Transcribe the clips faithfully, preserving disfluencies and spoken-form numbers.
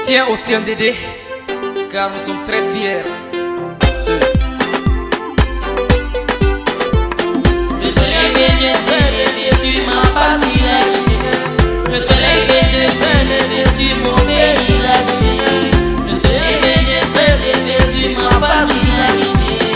Tiens au C N D D, car nous sommes très fiers de... Le soleil vient de se lever sur ma patrie, la Guinée. Le soleil vient de se lever sur mon pays, la Guinée. Le soleil vient de se lever sur ma patrie, la Guinée.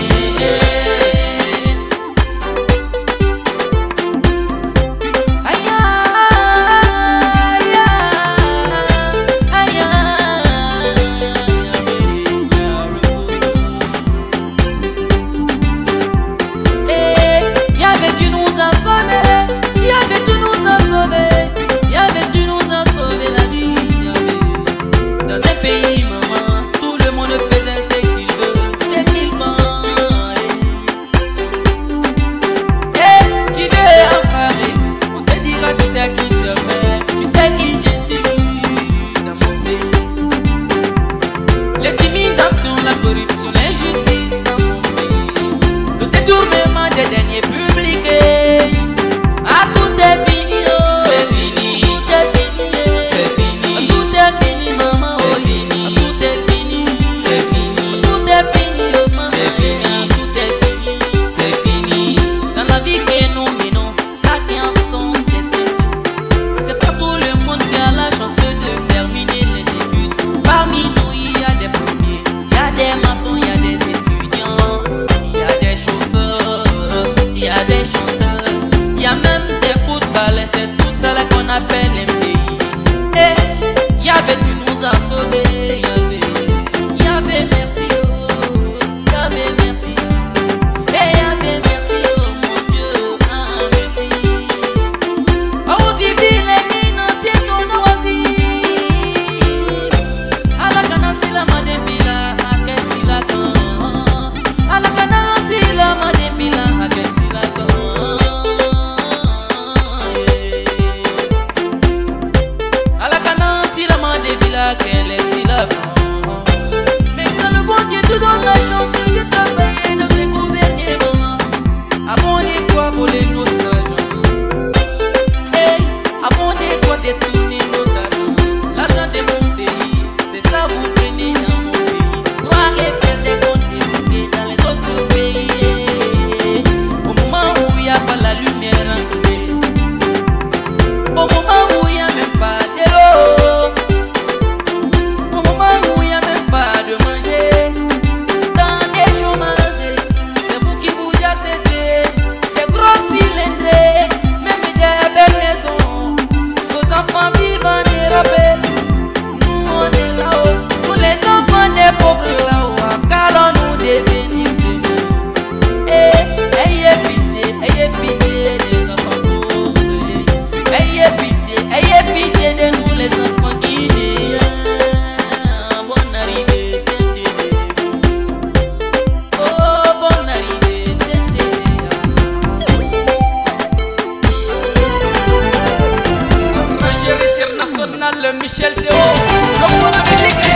Michel Théo, l'homme pour la musique.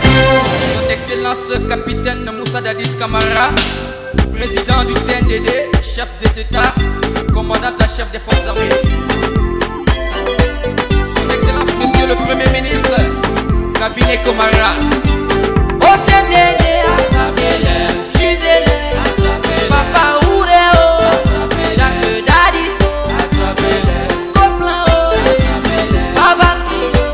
Son Excellence Capitaine Moussa Dadis Camara, président du C N D D, chef d'État, commandant en chef des forces armées. Son Excellence Monsieur le Premier Ministre, cabinet Comara. Au C N D D, attrapez-le, jusez-le, Papa Oureo, Jacques Dadis, attrapez-le, Coplan, Babaski.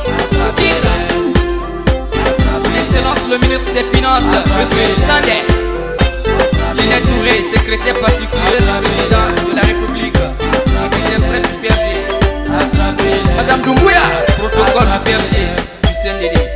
Le ministre des Finances, M. Sandé, Guinée Touré, secrétaire particulier du président de la République, interprète du P R G, Madame Doumbouya, protocole du P R G, du C N D D.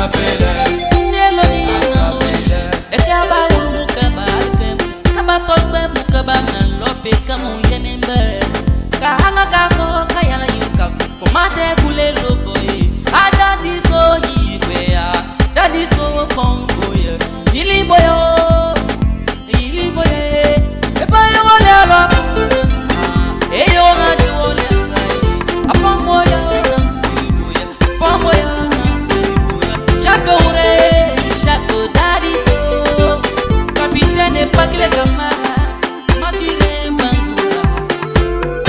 Daddy so Congo, ili boyo, ili boye, e boyo wale lo, e yo na duole sai, apon boya na boya, apon boya na boya. Chaque ore, chaque daddy so, capitaine pas que les camarades, matire bangura.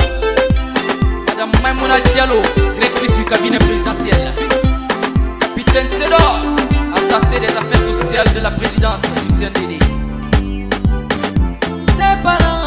Madame Maimouna Diallo, directrice du cabinet présidentiel. Capitaine Tedor, attaché des affaires sociales de la présidence du C N D D. Ses parents